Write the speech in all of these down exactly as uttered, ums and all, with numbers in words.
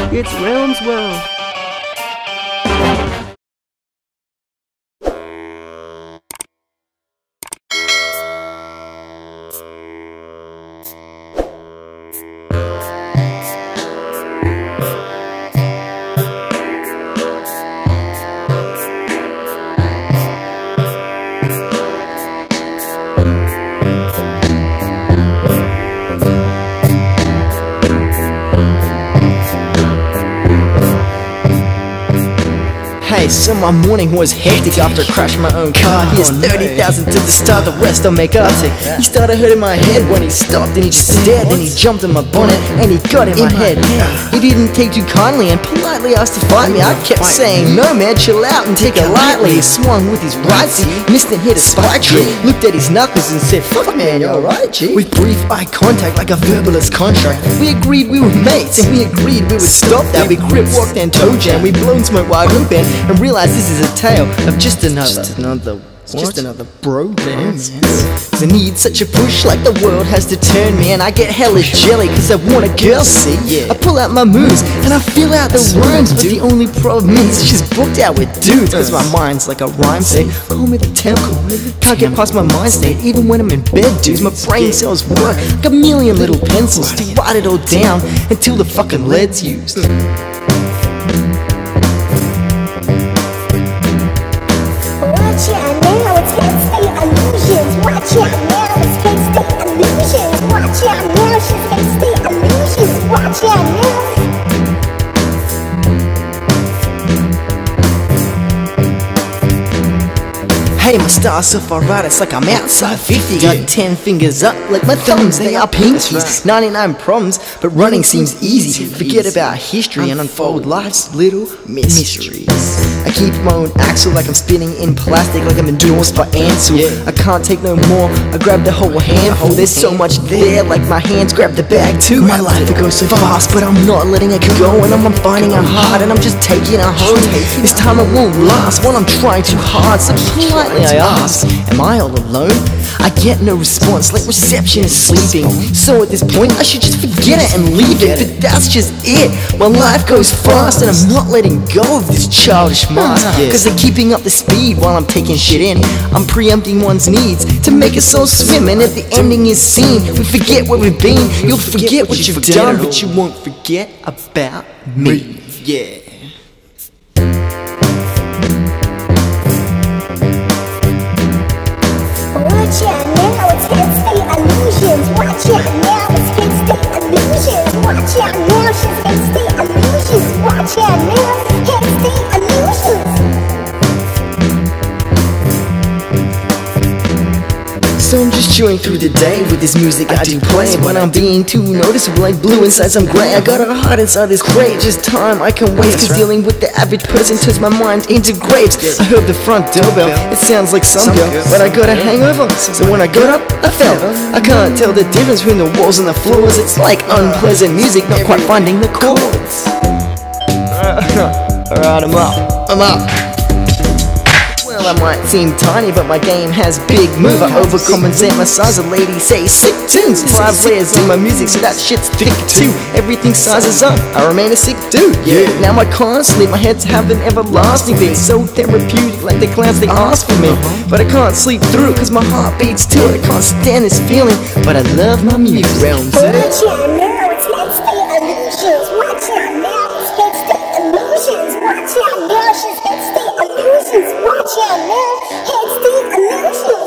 It's Realm's World. Hey, so my morning was hectic after I crashed my own car. Here's thirty thousand to the start, the rest I'll make up. He started hurting my head when he stopped and he just stared. Then he jumped in my bonnet and he got in my head. He didn't take too kindly and politely asked to fight me. I kept saying, no man, chill out and take it lightly. He swung with his right seat, missed and hit a spike tree. Looked at his knuckles and said, fuck man, you alright, G? With brief eye contact like a verbalist contract, we agreed we were mates and we agreed we would stop that. We grip walked and toe jam, we blown smoke wide open and realized this is a tale of just another, just another, just another bro dance. Cause I need such a push like the world has to turn me, and I get hellish jelly cause I want a girl, see? I pull out my moves and I fill out the rhymes, but the only problem is she's booked out with dudes. Cause my mind's like a rhyme state, call me the temple. Can't get past my mind state even when I'm in bed, dudes. My brain cells work like a million little pencils to write it all down until the fucking lead's used. Watch out now, it's gangsta illusions. Watch out now, she's gangsta illusions. Watch out now. Hey, my star's so far right, it's like I'm outside fifty. Got ten fingers up, like my thumbs, they are pinkies. ninety-nine problems, but running seems easy. Forget about history and unfold life's little mysteries. I keep my own axle like I'm spinning in plastic, like I'm endorsed by Ansel. I can't take no more, I grab the whole handful. There's so much there, like my hands grab the bag too. My life, it goes so fast, but I'm not letting it go. And I'm finding it hard, and I'm just taking it home. This time it won't last while I'm trying too hard. So politely I ask, am I all alone? I get no response, like reception is sleeping. So at this point I should just forget it and leave it. But that's just it, my life goes fast and I'm not letting go of this childish mask. Cause they're keeping up the speed while I'm taking shit in. I'm preempting one's needs to make us all swim. And if the ending is seen, we forget where we've been. You'll forget what you've done, but you won't forget about me. Yeah. Watch out now, it's gangsta illusions. Watch out now, it's gangsta illusions. Watch out now, she's gangsta illusions. Watch out now, gangsta illusions. So I'm just chewing through the day with this music I do play. When I'm being too noticeable like blue inside some grey, I got a heart inside this crate, just time I can waste. Cause dealing with the average person turns my mind into grapes. I heard the front doorbell, it sounds like some girl, but I got a hangover, so when I got up, I fell. I can't tell the difference between the walls and the floors. It's like unpleasant music, not quite finding the chords. Alright, I'm up, I'm up. Well, I might seem tiny, but my game has big move. I overcompensate my size, a lady say sick tunes. Five layers in my music, so that shit's thick too. Everything sizes up, I remain a sick dude. Yeah. Now I can't sleep, my head's have an everlasting beat. So therapeutic, like the clowns they ask for me. But I can't sleep through, cause my heart beats too. I can't stand this feeling, but I love my music. Realms. Watch out now, it's gangsta illusions. Watch out now, it's gangsta illusions. Watch out now, she's gangsta illusions. Watch out now, gangsta illusions.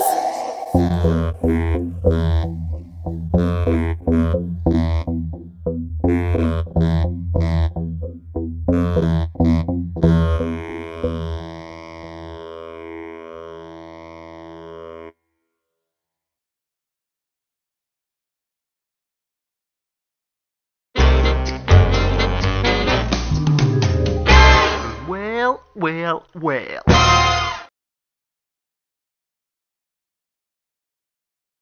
Well, well, well.